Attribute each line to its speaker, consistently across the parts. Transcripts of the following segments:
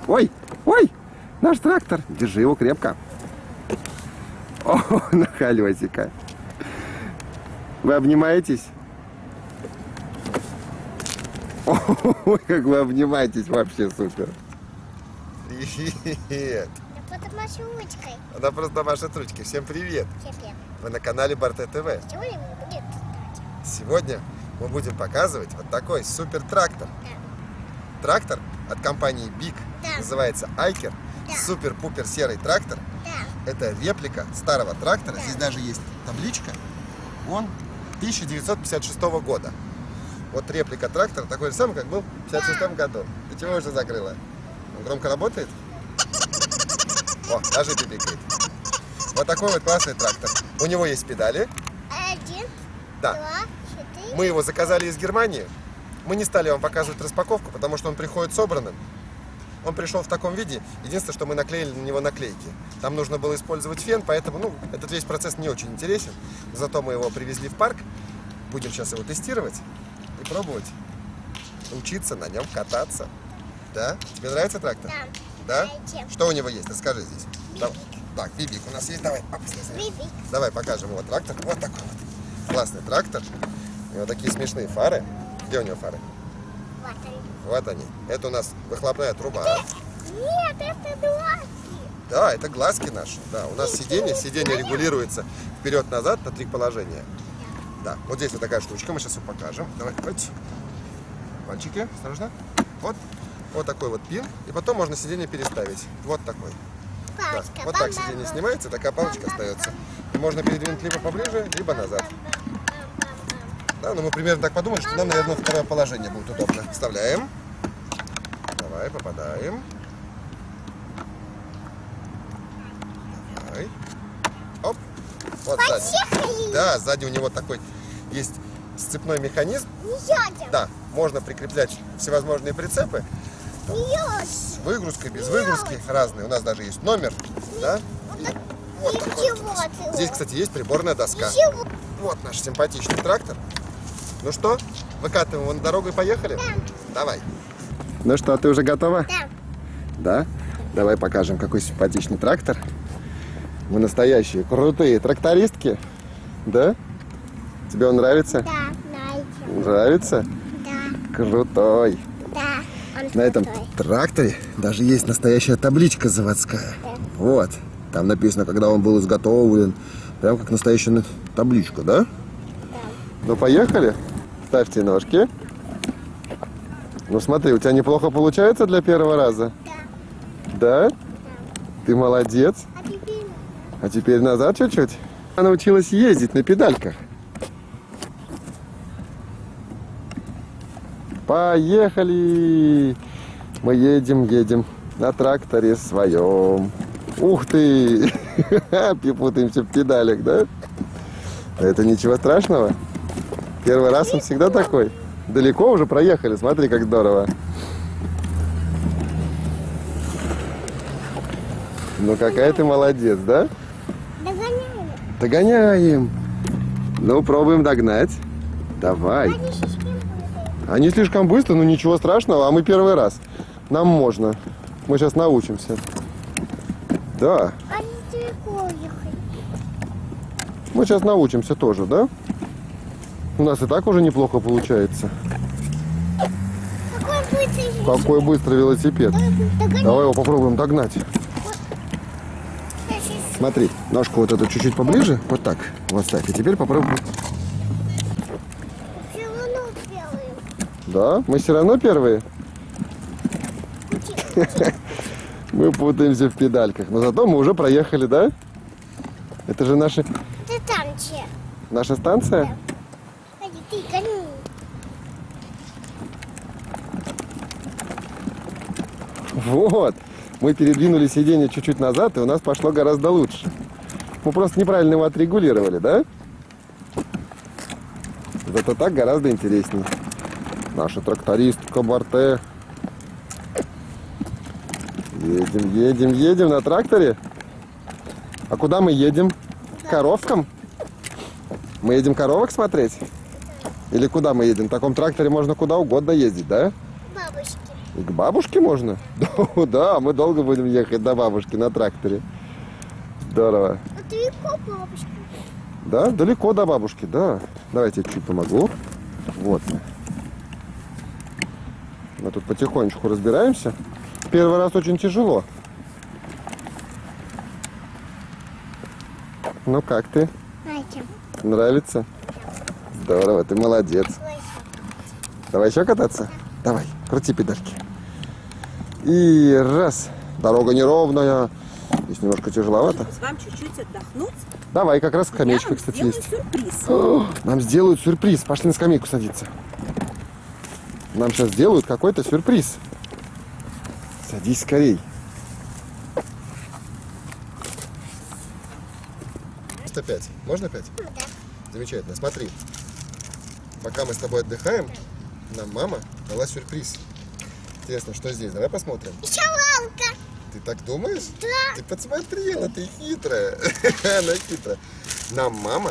Speaker 1: Ой, ой, наш трактор. Держи его крепко. О, на колесико. Вы обнимаетесь? Ой, как вы обнимаетесь, вообще супер. Привет.
Speaker 2: Я под машей ручкой.
Speaker 1: Она просто машет ручкой. Всем привет.
Speaker 2: Всем привет.
Speaker 1: Вы на канале Барте ТВ.
Speaker 2: Сегодня мы будем летать.
Speaker 1: Сегодня мы будем показывать вот такой супер трактор.
Speaker 2: Да.
Speaker 1: Трактор от компании Big.
Speaker 2: Да.
Speaker 1: Называется Айкер.
Speaker 2: Да.
Speaker 1: Супер-пупер серый трактор.
Speaker 2: Да.
Speaker 1: Это реплика старого трактора.
Speaker 2: Да.
Speaker 1: Здесь даже есть табличка. Он 1956 года. Вот реплика трактора такой же самый, как был в 1956 году. Ты чего уже закрыла? Он громко работает? О, даже пипикает. Вот такой вот классный трактор. У него есть педали.
Speaker 2: 1,
Speaker 1: Да.
Speaker 2: 2, 4.
Speaker 1: Мы его заказали из Германии. Мы не стали вам показывать распаковку, потому что он приходит собранным. Он пришел в таком виде. Единственное, что мы наклеили на него наклейки. Там нужно было использовать фен, поэтому этот весь процесс не очень интересен. Зато мы его привезли в парк. Будем сейчас его тестировать и пробовать. Учиться на нем кататься. Да? Тебе нравится трактор?
Speaker 2: Да.
Speaker 1: Да?
Speaker 2: Нравится.
Speaker 1: Что у него есть? Расскажи здесь.
Speaker 2: Бибик.
Speaker 1: Так, бибик у нас есть. Давай, оп, слезай.
Speaker 2: Бибик.
Speaker 1: Давай покажем его трактор. Вот такой вот. Классный трактор. У него такие смешные фары. Где у него фары?
Speaker 2: Вот они.
Speaker 1: Вот они. Это у нас выхлопная труба.
Speaker 2: Нет, это глазки.
Speaker 1: Да, это глазки наши. Да, у нас сиденье регулируется вперед-назад на 3 положения. Да, вот здесь вот такая штучка, мы сейчас ее покажем. Давай, давайте. Мальчики, осторожно. Вот такой вот пин, и потом можно сиденье переставить. Вот такой. Да.
Speaker 2: Палочка.
Speaker 1: Вот так сиденье снимается, такая палочка остается. И можно передвинуть либо поближе, либо назад. Да, но мы примерно так подумали, что нам, наверное, второе положение будет удобно. Вставляем. Давай, попадаем. Давай. Оп. Вот сзади.
Speaker 2: Поехали.
Speaker 1: Да, сзади у него такой есть сцепной механизм.
Speaker 2: Не едем.
Speaker 1: Да, можно прикреплять всевозможные прицепы.
Speaker 2: Не едем.
Speaker 1: С выгрузкой, без выгрузки, разные. У нас даже есть номер. Да? И вот такой вот у нас. Здесь, кстати, есть приборная доска.
Speaker 2: Ничего.
Speaker 1: Вот наш симпатичный трактор. Ну что, выкатываем его на дорогу и поехали?
Speaker 2: Да.
Speaker 1: Давай. Ну что, ты уже готова?
Speaker 2: Да.
Speaker 1: Да? Давай покажем, какой симпатичный трактор. Мы настоящие крутые трактористки. Да? Тебе он нравится?
Speaker 2: Да, нравится.
Speaker 1: Нравится?
Speaker 2: Да.
Speaker 1: Крутой.
Speaker 2: Да. Он
Speaker 1: На этом
Speaker 2: крутой.
Speaker 1: тракторе даже есть настоящая табличка заводская.
Speaker 2: Да.
Speaker 1: Вот. Там написано, когда он был изготовлен. Прям как настоящая табличка, да?
Speaker 2: Да.
Speaker 1: Ну, поехали. Ставьте ножки. Ну, смотри, у тебя неплохо получается для первого раза?
Speaker 2: Да.
Speaker 1: Да? Ты молодец.
Speaker 2: А теперь
Speaker 1: А теперь назад чуть-чуть. Она научилась ездить на педальках. Поехали! Мы едем на тракторе своем. Ух ты! Путаемся в педалях, да? Это ничего страшного. Первый раз он всегда такой. Далеко уже проехали, смотри, как здорово. Ну, какая ты молодец, да?
Speaker 2: догоняем.
Speaker 1: Догоняем. Ну, пробуем догнать. Давай.
Speaker 2: Они слишком быстрые.
Speaker 1: Они слишком быстро, но ничего страшного, а мы первый раз. Нам можно. Мы сейчас научимся. Да.
Speaker 2: Они далеко ехали.
Speaker 1: Мы сейчас научимся тоже, да? У нас и так уже неплохо получается.
Speaker 2: Какой быстрый.
Speaker 1: Какой быстрый велосипед.
Speaker 2: Догоняем.
Speaker 1: Давай его попробуем догнать. Смотри, ножку вот эту чуть-чуть поближе. Вот так. Вот ставь. И теперь попробуем.
Speaker 2: Все равно белые.
Speaker 1: Да? Мы все равно первые? Мы путаемся в педальках. Но зато мы уже проехали, да? Это же наша
Speaker 2: Это танчи.
Speaker 1: станция?
Speaker 2: Ходи, ты гони.
Speaker 1: Вот. Мы передвинули сиденье чуть-чуть назад, и у нас пошло гораздо лучше. Мы просто неправильно его отрегулировали, да? Зато так гораздо интереснее. Наша трактористка Барте. Едем на тракторе. А куда мы едем? К коровкам? Мы едем коровок смотреть? Или куда мы едем? В таком тракторе можно куда угодно ездить, да?
Speaker 2: Бабушки.
Speaker 1: И к бабушке можно? Да, мы долго будем ехать до бабушки на тракторе. Здорово.
Speaker 2: А далеко бабушка?
Speaker 1: Да, далеко до бабушки, да. Давайте я чуть помогу. Вот мы. Мы тут потихонечку разбираемся. Первый раз очень тяжело. Ну как ты?
Speaker 2: Знаете,
Speaker 1: Нравится? Здорово, ты молодец. Давай еще кататься? Давай, крути педальки. И раз. Дорога неровная. Здесь немножко тяжеловато.
Speaker 3: Вам чуть-чуть отдохнуть.
Speaker 1: Давай, как раз скамеечка, кстати,
Speaker 3: сделаю
Speaker 1: есть.
Speaker 3: сюрприз.
Speaker 1: О, нам сделают сюрприз. Пошли на скамейку садиться. Нам сейчас сделают какой-то сюрприз. Садись скорей. 105. Можно 5?
Speaker 2: да.
Speaker 1: Замечательно. Смотри. Пока мы с тобой отдыхаем, нам мама дала сюрприз. Интересно, что здесь? Давай посмотрим.
Speaker 2: Шаланка.
Speaker 1: Ты так думаешь?
Speaker 2: Да.
Speaker 1: Ты посмотри, она ты хитрая. Она хитрая. Нам мама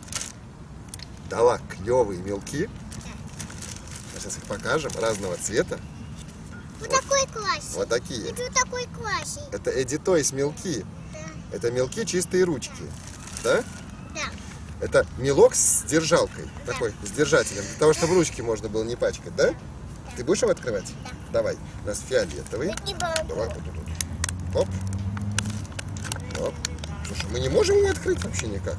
Speaker 1: дала клевые мелки. Сейчас их покажем. Разного цвета.
Speaker 2: Вот такой классик.
Speaker 1: Вот такие.
Speaker 2: И вот такой классик.
Speaker 1: Это Эдди Тойс мелки.
Speaker 2: Да.
Speaker 1: Это мелки чистые ручки. Да?
Speaker 2: Да.
Speaker 1: Это мелок с держалкой. Такой, с держателем. Для того, чтобы ручки можно было не пачкать, да? Ты будешь его открывать?
Speaker 2: Да.
Speaker 1: Давай. У нас фиолетовый.
Speaker 2: Не могу.
Speaker 1: Давай вот тут. Оп. Оп. Слушай, мы не можем его открыть вообще никак.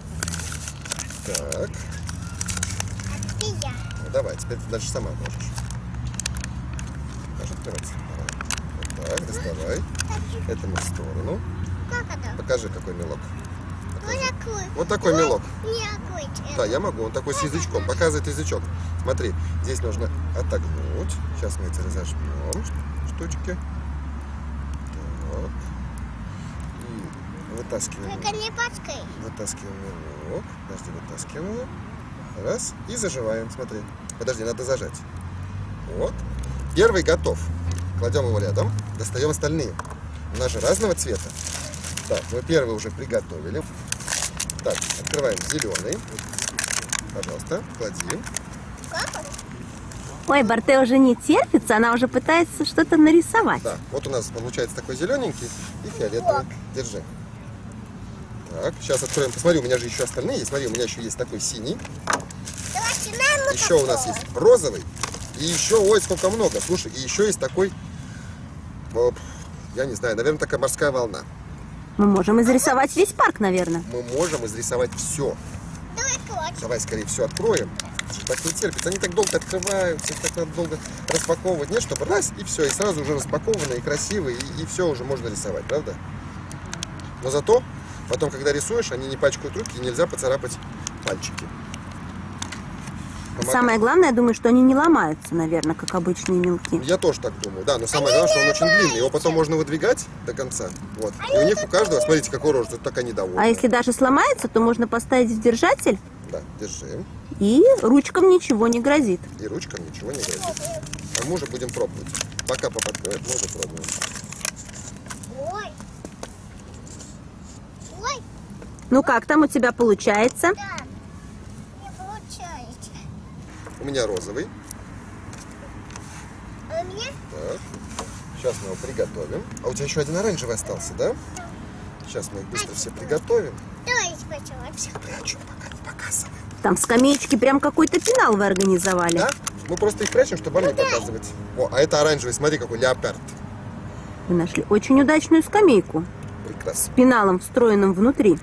Speaker 1: Так.
Speaker 2: И я.
Speaker 1: Ну, давай, теперь ты дальше сама можешь. Можешь открываться? Давай. Вот так, доставай. Этому в сторону.
Speaker 2: Как это?
Speaker 1: Покажи, какой мелок.
Speaker 2: Вот такой.
Speaker 1: Вот такой мелок.
Speaker 2: Не такой.
Speaker 1: Да, я могу. Он такой с язычком. Показывает язычок. Смотри, здесь нужно отогнуть. Сейчас мы эти разожмем штучки. Так. И вытаскиваем.
Speaker 2: Только не пачкай.
Speaker 1: Вытаскиваем мелок. Подожди, вытаскиваем его. Раз. И заживаем. Смотри. Подожди, надо зажать. Вот. Первый готов. Кладем его рядом. Достаем остальные. У нас же разного цвета. Так, мы первый уже приготовили. Так, открываем зеленый. Пожалуйста, клади.
Speaker 2: Как он?
Speaker 3: Ой, Барте уже не терпится, она уже пытается что-то нарисовать.
Speaker 1: Да, вот у нас получается такой зелененький и фиолетовый. Держи. Так, сейчас откроем. Посмотри, у меня же еще остальные есть. Смотри, у меня еще есть такой синий.
Speaker 2: Давай начинаем вот
Speaker 1: Еще у нас
Speaker 2: такого.
Speaker 1: есть розовый. И еще, ой, сколько много. Слушай, и еще есть такой, я не знаю, наверное, такая морская волна.
Speaker 3: Мы можем изрисовать весь парк, наверное.
Speaker 1: Мы можем изрисовать все.
Speaker 2: Давай класть.
Speaker 1: Давай скорее все откроем. Слушай, так не терпится. Они так долго открываются, так надо долго распаковывать. Нет, чтобы раз, и все. И сразу уже распаковано, и красиво, и все уже можно рисовать, правда? Но зато потом, когда рисуешь, они не пачкают руки, и нельзя поцарапать пальчики. Помогай.
Speaker 3: Самое главное, я думаю, что они не ломаются, наверное, как обычные мелки.
Speaker 1: Я тоже так думаю, да, но самое главное, что он очень длинный. Его потом можно выдвигать до конца. Вот. И у них у каждого, смотрите, какой рожь, вот так они довольны.
Speaker 3: А если даже сломается, то можно поставить в держатель,
Speaker 1: Да, держи.
Speaker 3: и ручкам ничего не грозит.
Speaker 1: И ручкам ничего не грозит. А мы уже будем пробовать. Пока папа откроет, мы уже пробуем.
Speaker 2: Ой. Ой.
Speaker 3: Ну как там у тебя получается?
Speaker 2: Да. Не получается.
Speaker 1: У меня розовый.
Speaker 2: А у меня?
Speaker 1: Так. Сейчас мы его приготовим. А у тебя еще один оранжевый остался, да? Сейчас мы их быстро все приготовим.
Speaker 2: Давай сначала все.
Speaker 1: Прячу, пока не показываем.
Speaker 3: Там в скамеечке прям какой-то пенал вы организовали.
Speaker 1: Да? Мы просто их прячем, чтобы вам не показывать. О, а это оранжевый, смотри, какой леопард.
Speaker 3: Вы нашли очень удачную скамейку
Speaker 1: Прекрасно.
Speaker 3: с пеналом, встроенным внутри.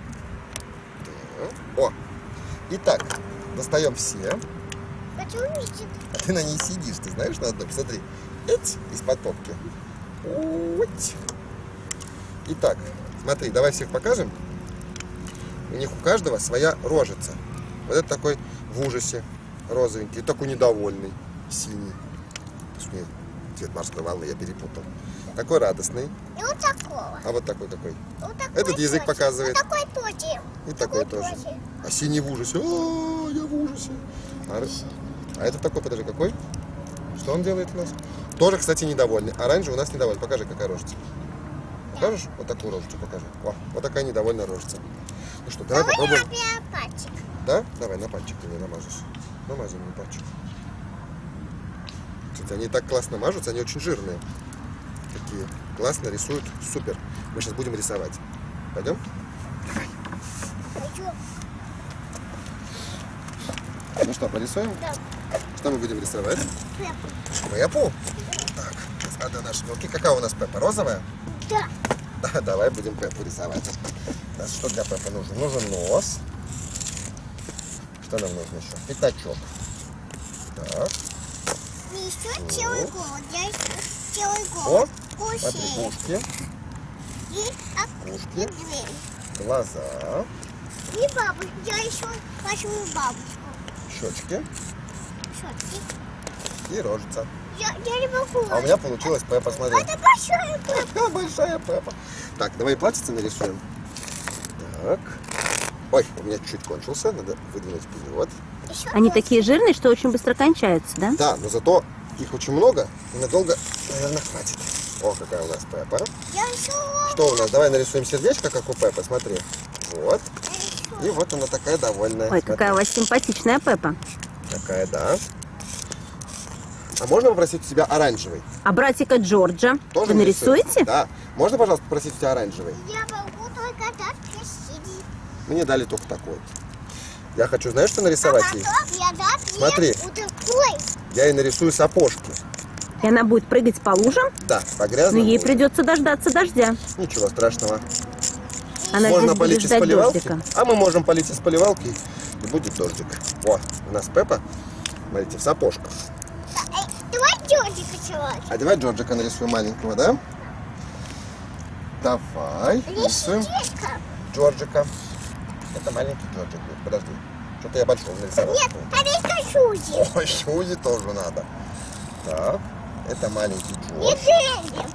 Speaker 1: О, итак, достаем все.
Speaker 2: Хочу увидеть.
Speaker 1: А ты на ней сидишь, ты знаешь, на одной. Смотри, эть, из-под попки. Оть. Итак, смотри, давай всех покажем. У них у каждого своя рожица. Вот это такой в ужасе, розовенький, такой недовольный, синий. Точнее, цвет морской волны я перепутал. Такой радостный.
Speaker 2: И вот такого.
Speaker 1: А вот такой какой.
Speaker 2: Вот такой
Speaker 1: Этот язык
Speaker 2: тоже.
Speaker 1: показывает.
Speaker 2: Вот такой тоже.
Speaker 1: И такой тоже. А синий в ужасе. О, я в ужасе. А этот такой, подожди, какой? Что он делает у нас? Тоже, кстати, недовольный. Оранжевый у нас недовольный. Покажи, какая рожица. Покажешь? Вот такую рожицу покажи. О, вот такая недовольная рожица. Ну что, давай попробуем.
Speaker 2: Давай пальчик.
Speaker 1: Да? Давай на пальчик ты мне намажешь. Намазывай мне пальчик. Кстати, они так классно мажутся, они очень жирные. Такие классно рисуют, супер. Мы сейчас будем рисовать. Пойдем?
Speaker 2: Хочу.
Speaker 1: Ну что, порисуем?
Speaker 2: Да.
Speaker 1: Что мы будем рисовать?
Speaker 2: Пеппу.
Speaker 1: Пеппу? Так, сейчас надо наши мелки. Какая у нас Пеппа? Розовая?
Speaker 2: Да.
Speaker 1: Да, давай будем Пеппу рисовать. У нас что для Пеппы нужен? Нужен нос. Что нам нужно еще? Пятачок. Так.
Speaker 2: И еще целый голод. Я еще целый
Speaker 1: О,
Speaker 2: голод.
Speaker 1: смотри,
Speaker 2: Кушай.
Speaker 1: ушки,
Speaker 2: И окно.
Speaker 1: ушки,
Speaker 2: И дверь.
Speaker 1: глаза,
Speaker 2: И бабушку. Я еще хочу бабушку.
Speaker 1: щечки
Speaker 2: Щетки.
Speaker 1: и рожица.
Speaker 2: Я не могу.
Speaker 1: А у меня получилась Пеппа, смотри.
Speaker 2: Это большая Пеппа.
Speaker 1: Какая большая Пеппа. Так, давай платьице нарисуем. Так. Ой, у меня чуть кончился, надо выдвинуть вперед.
Speaker 2: Еще
Speaker 3: Они
Speaker 2: больше.
Speaker 3: такие жирные, что очень быстро кончаются, да?
Speaker 1: Да, но зато их очень много и надолго, наверное, хватит. О, какая у нас Пеппа.
Speaker 2: Я еще.
Speaker 1: Что у нас? Давай нарисуем сердечко, как у Пеппы, смотри. Вот.
Speaker 2: Я еще.
Speaker 1: И вот она такая довольная.
Speaker 3: Ой,
Speaker 1: Смотри.
Speaker 3: какая у вас симпатичная Пеппа.
Speaker 1: Такая, да. А можно попросить у тебя оранжевый?
Speaker 3: А братика Джорджа
Speaker 1: Тоже
Speaker 3: вы
Speaker 1: нарисуем?
Speaker 3: нарисуете?
Speaker 1: Да. Можно, пожалуйста, попросить у тебя оранжевый?
Speaker 2: Я могу только дать красивый.
Speaker 1: Мне дали только такой. Я хочу, знаешь, что нарисовать ей?
Speaker 2: Я дам
Speaker 1: Смотри.
Speaker 2: вот такой.
Speaker 1: Я ей нарисую сапожки.
Speaker 3: И она будет прыгать по лужам,
Speaker 1: Да, по
Speaker 3: но
Speaker 1: грязному.
Speaker 3: ей придется дождаться дождя.
Speaker 1: Ничего страшного.
Speaker 3: Она
Speaker 1: Можно
Speaker 3: здесь будет
Speaker 1: полить из
Speaker 3: ждать
Speaker 1: поливалки.
Speaker 3: дождика.
Speaker 1: А мы можем полить из поливалки, и будет дождик. О, у нас Пеппа, смотрите, в сапожках.
Speaker 2: Давай дёрника целовать.
Speaker 1: А давай Джорджика нарисуем маленького, да? Давай, рисуем
Speaker 2: Сердечко.
Speaker 1: Джорджика. Это маленький Джорджик. Подожди. Что-то я большого нарисовал.
Speaker 2: Нет, а не Шузи.
Speaker 1: Ой, Шузи тоже надо. Так, это маленький
Speaker 2: Не
Speaker 1: Джордж.
Speaker 2: Дэнни.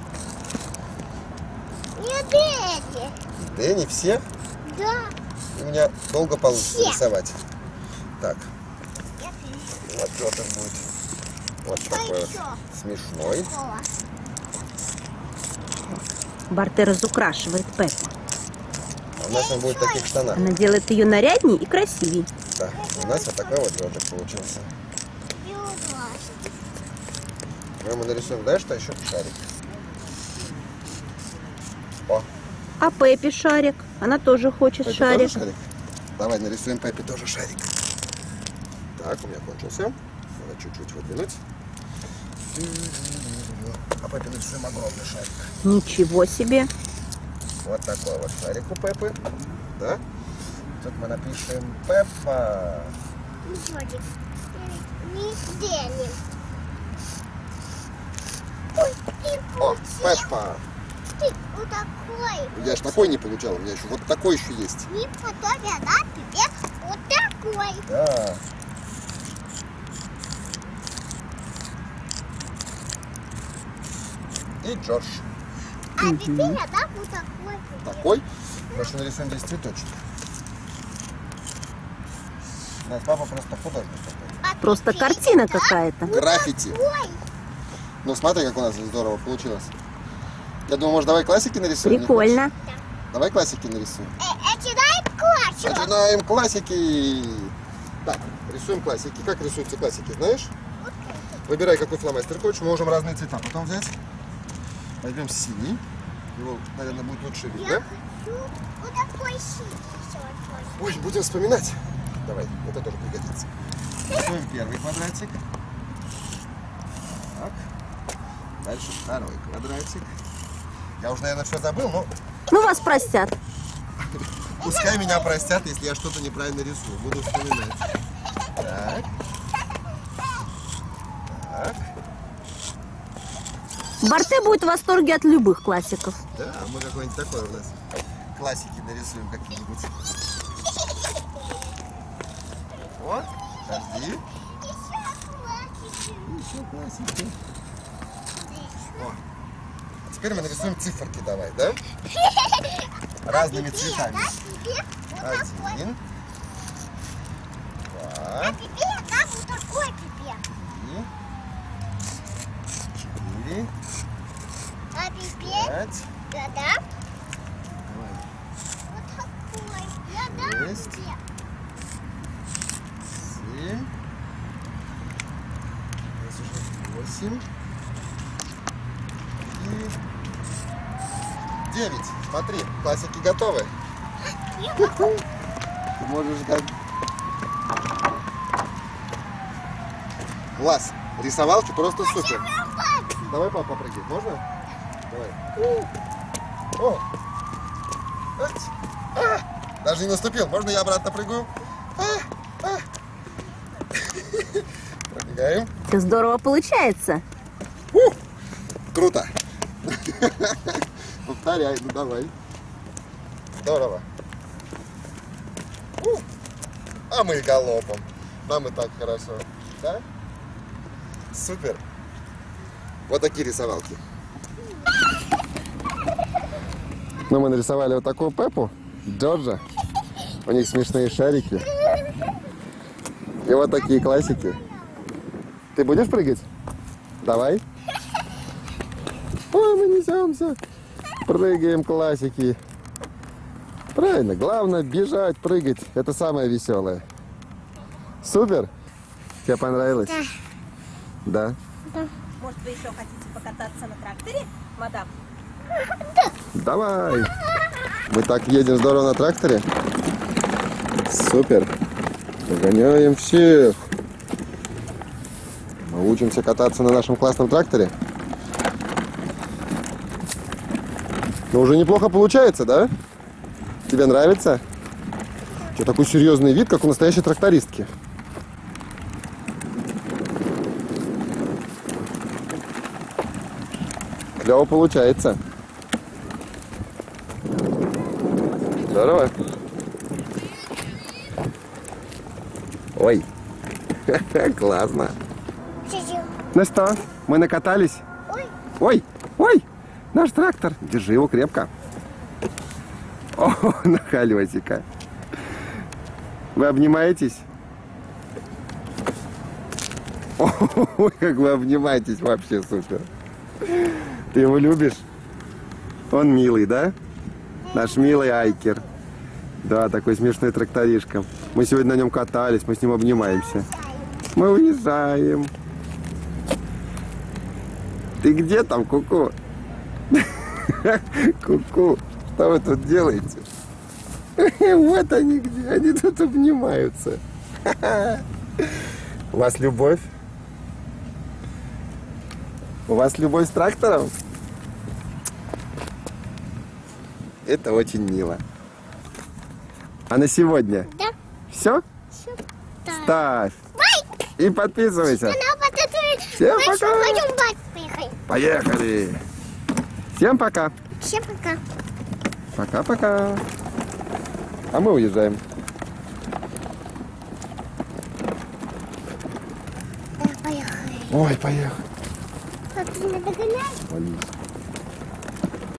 Speaker 2: Не Дэнни.
Speaker 1: Дэнни, все?
Speaker 2: Да.
Speaker 1: И у меня долго получится
Speaker 2: Все.
Speaker 1: рисовать. Так,
Speaker 2: Я пишу.
Speaker 1: вот Джорджик будет вот такой вот
Speaker 2: еще?
Speaker 1: смешной.
Speaker 2: О,
Speaker 3: Барте разукрашивает Пеппу.
Speaker 1: А у нас он будет в таких штанах.
Speaker 3: Она делает ее нарядней и красивей.
Speaker 1: Да, у нас вот такой вот Джорджик получился.
Speaker 2: Юга.
Speaker 1: Мы ему нарисуем, да, что еще? Шарик. О,
Speaker 3: А Пеппи шарик. Она тоже хочет
Speaker 1: Пеппи
Speaker 3: шарик.
Speaker 1: тоже шарик? Давай нарисуем Пеппи тоже шарик. Так, у меня кончился. Надо чуть-чуть выдвинуть. А Пеппи нарисуем огромный шарик.
Speaker 3: Ничего себе.
Speaker 1: Вот такой вот шарик у Пеппы. Да? Тут мы напишем Пеппа.
Speaker 2: Джорджик. Не Дэнни. Ой, ты
Speaker 1: О,
Speaker 2: получил.
Speaker 1: Пеппа.
Speaker 2: Ты вот такой.
Speaker 1: Я ж такой не получал, у меня еще вот такой еще есть.
Speaker 2: И потом я дам тебе вот такой.
Speaker 1: Да. И Джордж.
Speaker 2: А теперь я дам вот такой.
Speaker 1: Такой. Больше нарисуем здесь цветочки. У нас папа просто художник такой.
Speaker 2: А
Speaker 3: Просто
Speaker 2: теперь
Speaker 3: картина
Speaker 2: я дам
Speaker 3: какая-то.
Speaker 1: Граффити.
Speaker 2: такой.
Speaker 1: Ну смотри, как у нас здорово получилось. Я думаю, может, давай классики нарисуем?
Speaker 3: Прикольно.
Speaker 1: Давай классики нарисуем.
Speaker 2: Начинаем классику.
Speaker 1: Начинаем классики. Так, рисуем классики. Как рисуются классики, знаешь? Выбирай, какой фломастер хочешь. Мы можем разные цвета потом взять. Возьмем синий. Его, наверное, будет лучше видно.
Speaker 2: Я хочу вот такой синий.
Speaker 1: Ой, будем вспоминать. Давай, это тоже пригодится. Рисуем первый квадратик. Так. Дальше второй квадратик. Я уже, наверное, все забыл, но
Speaker 3: Ну, вас простят.
Speaker 1: пускай меня простят, если я что-то неправильно рисую. Буду вспоминать. Так. Так.
Speaker 3: Барте будет в восторге от любых классиков.
Speaker 1: Да, мы какой-нибудь такой у нас классики нарисуем какие-нибудь. Вот, подожди. Еще классики. О. Теперь мы нарисуем циферки, давай, да? Разными цветами. Один, два,
Speaker 2: А теперь я дам вот такой тебе.
Speaker 1: три, четыре,
Speaker 2: А теперь
Speaker 1: 5.
Speaker 2: я дам
Speaker 1: Давай.
Speaker 2: вот такой. Я дам
Speaker 1: Есть.
Speaker 2: тебе.
Speaker 1: 7. 8 и 9. Смотри, классики готовы. Ты можешь ждать. Класс. Рисовалки просто супер. Давай папа попрыгай. Можно? Давай. О! Даже не наступил. Можно я обратно прыгаю? Пробегаем.
Speaker 3: Все здорово получается.
Speaker 1: Круто. Повторяй, ну давай. Здорово. А мы галопом. Нам и так хорошо. Да? Супер. Вот такие рисовалки. Ну, мы нарисовали вот такую Пеппу, Джорджа. У них смешные шарики. И вот такие классики. Ты будешь прыгать? Давай. Ой, мы несемся. Прыгаем, классики. Правильно, главное бежать, прыгать. Это самое веселое. Супер? Тебе понравилось? Да. Да?
Speaker 3: Может, вы еще хотите покататься на тракторе, мадам?
Speaker 1: Давай. Мы так едем здорово на тракторе. Супер. Догоняем всех. Мы учимся кататься на нашем классном тракторе. Ну, уже неплохо получается, да? Тебе нравится? Что, такой серьезный вид, как у настоящей трактористки. Клево получается. Здорово. Ой, классно. Ну что, мы накатались? Ой, ой, наш трактор. Держи его крепко. О, на колесико. Вы обнимаетесь? Ой, как вы обнимаетесь, вообще супер. Ты его любишь? Он милый, да? Наш милый Айкер. Да, такой смешной тракторишка. Мы сегодня на нем катались, мы с ним обнимаемся. Мы уезжаем. Ты где там, Ку-ку? Ку-ку, что вы тут делаете? Вот они где, они тут обнимаются. У вас любовь? У вас любовь с трактором? Это очень мило. А на сегодня?
Speaker 2: Да.
Speaker 1: Все?
Speaker 2: Все.
Speaker 1: Ставь. И подписывайся. Всем пока. Поехали. Всем пока.
Speaker 2: Всем пока.
Speaker 1: Пока-пока. А мы уезжаем.
Speaker 2: Да, поехали.
Speaker 1: Ой, поехали.
Speaker 2: Как ты меня догоняешь?
Speaker 1: Алис.